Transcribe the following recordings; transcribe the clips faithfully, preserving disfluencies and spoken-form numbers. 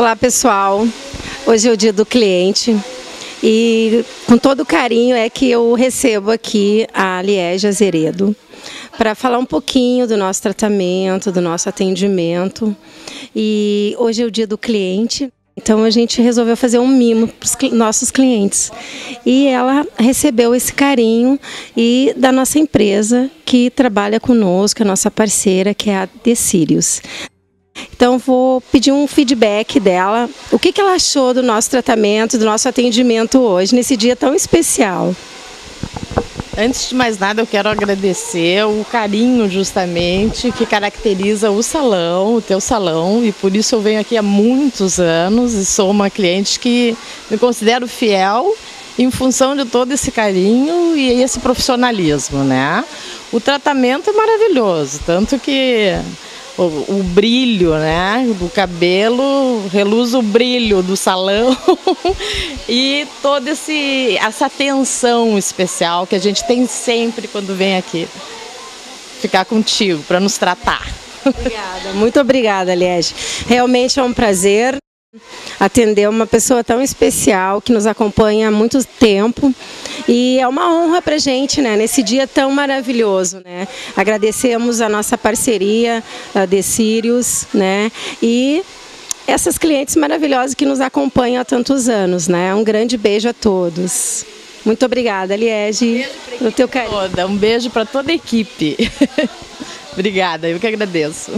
Olá pessoal, hoje é o dia do cliente e com todo carinho é que eu recebo aqui a Liege Azeredo para falar um pouquinho do nosso tratamento, do nosso atendimento. E hoje é o dia do cliente, então a gente resolveu fazer um mimo para os nossos clientes. E ela recebeu esse carinho e da nossa empresa que trabalha conosco, a nossa parceira, que é a Decírios. Então vou pedir um feedback dela, o que, que ela achou do nosso tratamento, do nosso atendimento hoje, nesse dia tão especial. Antes de mais nada, eu quero agradecer o carinho justamente que caracteriza o salão, o teu salão, e por isso eu venho aqui há muitos anos e sou uma cliente que me considero fiel em função de todo esse carinho e esse profissionalismo, né? O tratamento é maravilhoso, tanto que O, o brilho, né, do cabelo, reluz o brilho do salão e toda esse, essa atenção especial que a gente tem sempre quando vem aqui ficar contigo, para nos tratar. Obrigada, muito obrigada, Liege. Realmente é um prazer atender uma pessoa tão especial que nos acompanha há muito tempo e é uma honra para a gente, né, nesse dia tão maravilhoso, né? Agradecemos a nossa parceria, a Decírios, né, e essas clientes maravilhosas que nos acompanham há tantos anos, né? Um grande beijo a todos. Muito obrigada, Liege, pelo teu carinho. Toda. Um beijo para toda a equipe. Obrigada, eu que agradeço.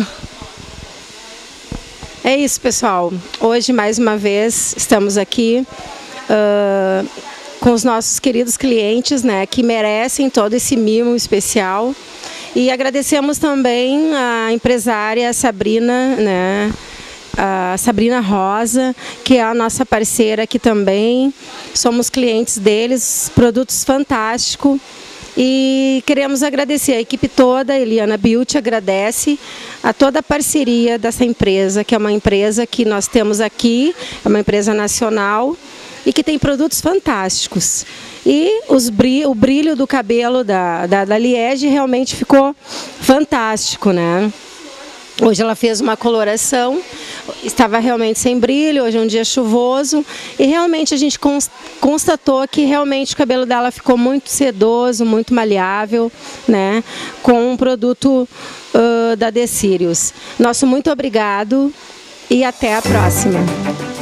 É isso, pessoal. Hoje, mais uma vez, estamos aqui uh, com os nossos queridos clientes, né, que merecem todo esse mimo especial. E agradecemos também a empresária Sabrina, né, a Sabrina Rosa, que é a nossa parceira aqui também. Somos clientes deles, produtos fantásticos. E queremos agradecer a equipe toda, a Eliana Beauty agradece a toda a parceria dessa empresa, que é uma empresa que nós temos aqui, é uma empresa nacional e que tem produtos fantásticos. E os brilho, o brilho do cabelo da, da, da Liege realmente ficou fantástico, né? Hoje ela fez uma coloração, estava realmente sem brilho, hoje é um dia chuvoso e realmente a gente constatou que realmente o cabelo dela ficou muito sedoso, muito maleável, né, com um produto uh, da Decírios. Nosso muito obrigado e até a próxima.